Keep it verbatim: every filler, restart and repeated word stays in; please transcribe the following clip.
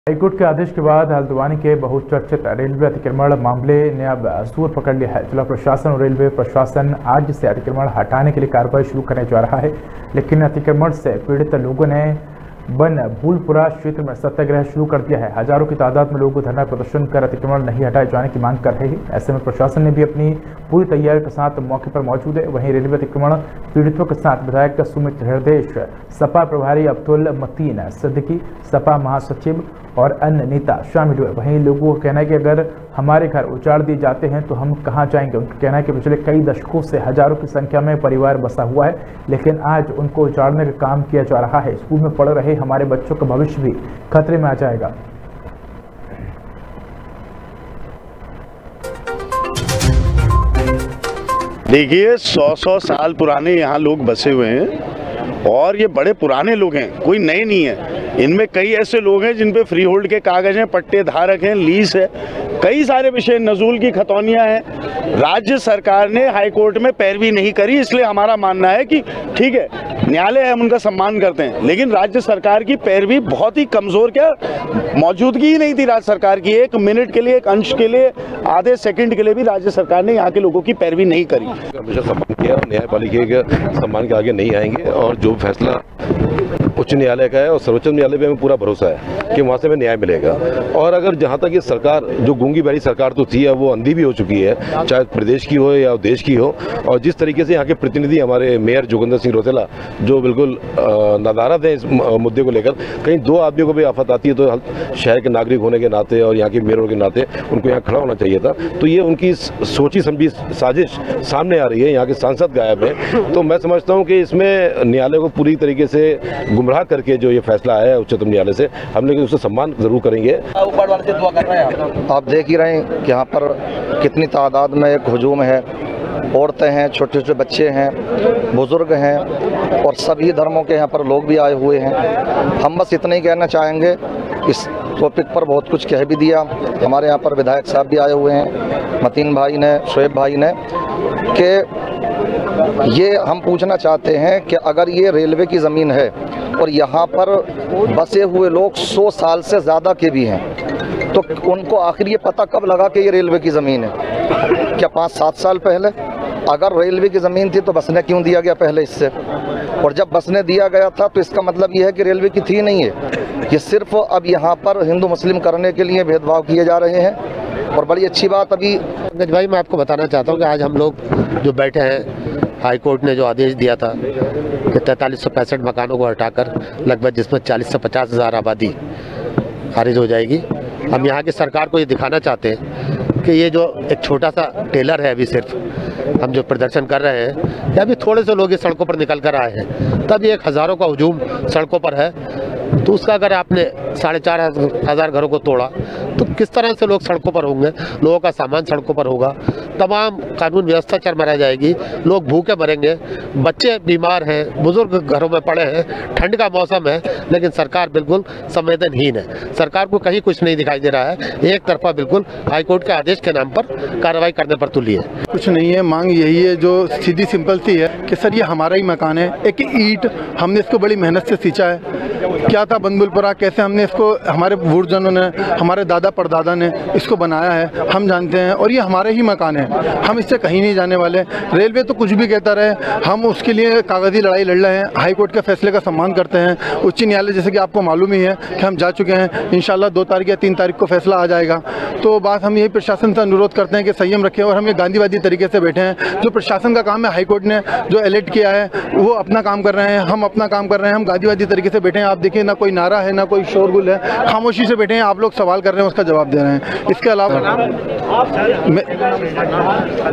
High court के आदेश के बाद हल्द्वानी के बहुचर्चित रेलवे अतिक्रमण मामले ने अब जोर पकड़ लिया है। जिला प्रशासन और रेलवे प्रशासन आज से अतिक्रमण हटाने के लिए कार्रवाई शुरू करने जा रहा है, लेकिन अतिक्रमण से पीड़ित लोगों ने बन भूलपुरा क्षेत्र में सत्याग्रह शुरू कर दिया है। हजारों की तादाद में लोग धरना प्रदर्शन कर अतिक्रमण नहीं हटाए जाने की मांग कर रहे हैं। ऐसे में प्रशासन ने भी अपनी पूरी तैयारी के साथ मौके पर मौजूद है। वहीं रेलवे अतिक्रमण पीड़ितों के साथ विधायक सुमित हृदय, सपा प्रभारी अब्दुल मतीन सिद्दीकी, सपा महासचिव और अन्य नेता शामिल हुए। वहीं लोगों का कहना है कि अगर हमारे घर उजाड़ दिए जाते हैं तो हम कहां जाएंगे। उनका कहना है कि पिछले कई दशकों से हजारों की संख्या में परिवार बसा हुआ है, लेकिन आज उनको उजाड़ने का काम किया जा रहा है। स्कूल में पढ़ रहे हमारे बच्चों का भविष्य भी खतरे में आ जाएगा। देखिए, सौ सौ साल पुराने यहाँ लोग बसे हुए हैं और ये बड़े पुराने लोग हैं, कोई नए नहीं है। इनमें कई ऐसे लोग हैं जिन पे फ्री होल्ड के कागज हैं, पट्टे धारक हैं, लीज है, कई सारे विषय, नजूल की खतौनियां हैं। राज्य सरकार ने हाई कोर्ट में पैरवी नहीं करी, इसलिए हमारा मानना है कि ठीक है, न्यायालय है, हम उनका सम्मान करते हैं, लेकिन राज्य सरकार की पैरवी बहुत ही कमजोर, क्या मौजूदगी ही नहीं थी राज्य सरकार की। एक मिनट के लिए, एक अंश के लिए, आधे सेकंड के लिए भी राज्य सरकार ने यहाँ के लोगों की पैरवी नहीं करी। हमेशा सम्मान किया और न्यायपालिका के सम्मान के आगे नहीं आएंगे और जो फैसला उच्च न्यायालय का है और सर्वोच्च न्यायालय पे हमें पूरा भरोसा है कि वहाँ से हमें न्याय मिलेगा। और अगर जहाँ तक ये सरकार जो गूंगी बैरी सरकार तो थी, अब वो अंधी भी हो चुकी है, चाहे प्रदेश की हो या देश की हो। और जिस तरीके से यहाँ के प्रतिनिधि हमारे मेयर जोगिंदर सिंह रौतेला जो बिल्कुल नदारद है इस मुद्दे को लेकर, कहीं दो आदमियों को भी आफत आती है तो शहर के नागरिक होने के नाते और यहाँ के मेयरों के नाते उनको यहाँ खड़ा होना चाहिए था। तो ये उनकी सोची समझी साजिश सामने आ रही है, यहाँ के सांसद गायब है। तो मैं समझता हूँ कि इसमें न्यायालय को पूरी तरीके से गुमराह करके जो ये फैसला आया है उच्चतम न्यायालय से, हम लोग उससे सम्मान जरूर करेंगे। आप देख ही रहे हैं कि यहाँ पर कितनी तादाद में एक हुजूम है। औरतें हैं, छोटे छोटे बच्चे हैं, बुजुर्ग हैं और सभी धर्मों के यहाँ पर लोग भी आए हुए हैं। हम बस इतना ही कहना चाहेंगे, इस टॉपिक पर बहुत कुछ कह भी दिया। हमारे यहाँ पर विधायक साहब भी आए हुए हैं, मतीन भाई ने, शोएब भाई ने, कि ये हम पूछना चाहते हैं कि अगर ये रेलवे की ज़मीन है और यहाँ पर बसे हुए लोग सौ साल से ज़्यादा के भी हैं, तो उनको आखिर ये पता कब लगा कि ये रेलवे की ज़मीन है? क्या पाँच सात साल पहले? अगर रेलवे की ज़मीन थी तो बसने क्यों दिया गया पहले इससे? और जब बसने दिया गया था तो इसका मतलब ये है कि रेलवे की थी नहीं है। ये सिर्फ अब यहाँ पर हिंदू मुस्लिम करने के लिए भेदभाव किए जा रहे हैं। और बड़ी अच्छी बात, अभी भाई मैं आपको बताना चाहता हूँ कि आज हम लोग जो बैठे हैं, हाई कोर्ट ने जो आदेश दिया था कि तैंतालीस सौ पैंसठ मकानों को हटाकर लगभग जिसमें चालीस से पचास हज़ार आबादी खारिज हो जाएगी। हम यहाँ की सरकार को ये दिखाना चाहते हैं कि ये जो एक छोटा सा टेलर है, अभी सिर्फ हम जो प्रदर्शन कर रहे हैं, या अभी थोड़े से लोग इस सड़कों पर निकल कर आए हैं, तब ये एक हज़ारों का हुजूम सड़कों पर है। तो उसका अगर आपने साढ़े चार हज़ार घरों को तोड़ा तो किस तरह से लोग सड़कों पर होंगे, लोगों का सामान सड़कों पर होगा, तमाम कानून व्यवस्था चरमरा जाएगी, लोग भूखे मरेंगे, बच्चे बीमार हैं, बुजुर्ग घरों में पड़े हैं, ठंड का मौसम है, लेकिन सरकार बिल्कुल संवेदनहीन है। सरकार को कहीं कुछ नहीं दिखाई दे रहा है, एक तरफा बिल्कुल हाईकोर्ट के आदेश के नाम पर कार्रवाई करने पर तुली है। कुछ नहीं है, मांग यही है जो सीधी सिंपल सी है कि सर ये हमारा ही मकान है, एक ईंट हमने इसको बड़ी मेहनत से सींचा है। क्या था बनबुलपुरा, कैसे हमने इसको, हमारे बुजुर्गों ने, हमारे दादा परदादा ने इसको बनाया है, हम जानते हैं, और ये हमारे ही मकान है। हम इससे कहीं नहीं जाने वाले। रेलवे तो कुछ भी कहता रहे, हम उसके लिए कागजी लड़ाई लड़ रहे हैं। हाई कोर्ट के फैसले का सम्मान करते हैं। उच्च न्यायालय, जैसे कि आपको मालूम ही है कि हम जा चुके हैं, इंशाल्लाह दो तारीख या तीन तारीख को फैसला आ जाएगा। तो बात हम यही प्रशासन से अनुरोध करते हैं कि संयम रखें और हम ये गांधीवादी तरीके से बैठे हैं। जो प्रशासन का काम है, हाई कोर्ट ने जो अलर्ट किया है वो अपना काम कर रहे हैं, हम अपना काम कर रहे हैं। हम गांधीवादी तरीके से बैठे हैं। आप देखिए, ना कोई नारा है, ना कोई शोरगुल है, खामोशी से बैठे हैं। आप लोग सवाल कर रहे हैं, उसका जवाब दे रहे हैं। इसके अलावा